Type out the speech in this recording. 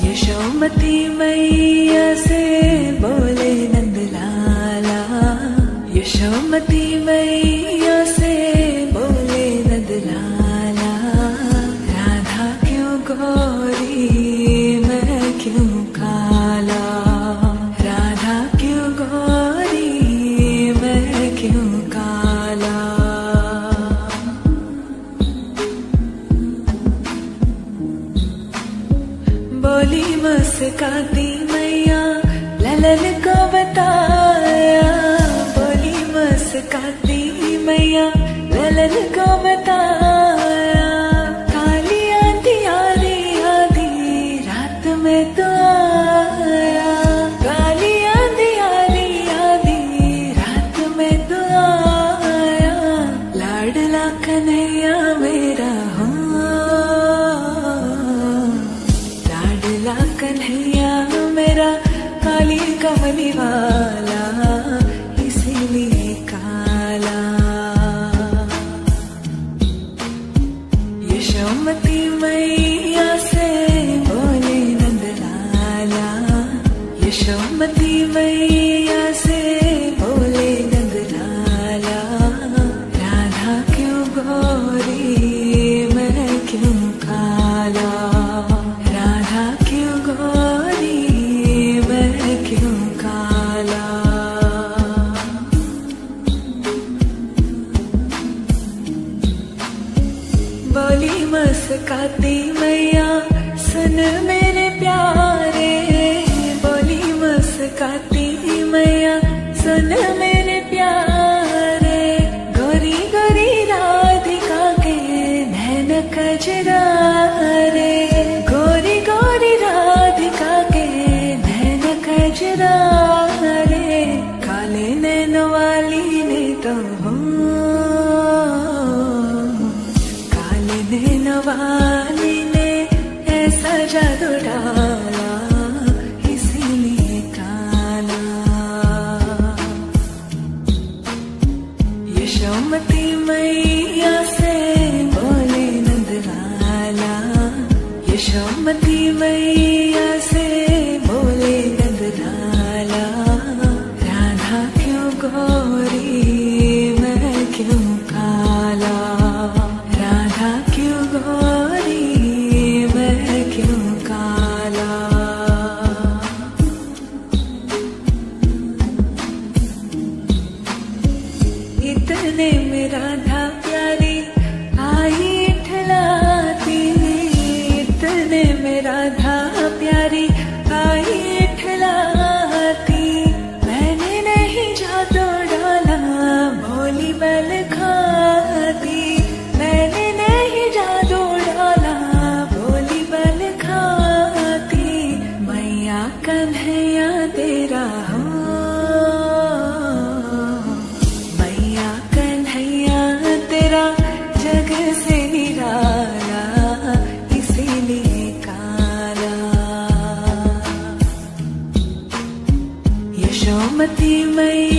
यशोमती मैया से बोले नंदलाला, यशोमती मैया से बोले नंदलाला, राधा क्यों गोरी मैं क्यों काला, राधा क्यों गोरी मैं क्यों काला। बोली मुस्काती मैया ललन को बताया, बोली मुस्काती मैया ललन को बताया, काली आंधी आधी आधी रात में तो आया, काली आंधी आधी आधी रात में तो आया, लाडला कन्हैया मेरा हो, लाडला कन्हैया मेरा काली कमली वाला इसीलिए काला। यशोमती मैया से बोले नंदलाला, यशोमती मैया से बोले नंदलाला, राधा क्यों गोरी मैं क्यों काला, राधा क्यों गोरी मैं क्यों काला। बोली मुस्काती मैया सुन मेरे प्यारे, बोली मुस्काती मैया सुन मेरे प्यारे, गोरी गोरी राधिका के नैन कजरारे, गोरी गोरी राधिका के नैन कजरारे, काले नैन वाली ने तो हो, काले नैन वाली ने ऐसा जादू डाला इसीलिए काला। यशोमती मैया से बोले नंदलाला, यशोमती मैया से बोले नंदलाला, राधा क्यों गोरी मैं क्यों काला, राधा क्यों गोरी मैं क्यों काला। इतने में राधा प्यारी आई ठलाती, इतने में राधा प्यारी आई ठलाती, मैंने नहीं जादू डाला भोली बल खाती, मैंने नहीं जादू डाला भोली बल खाती, मैया कन्हैया तेरा हो, मैया कन्हैया तेरा जग से निराला इसीलिए काला। यशोमती मैया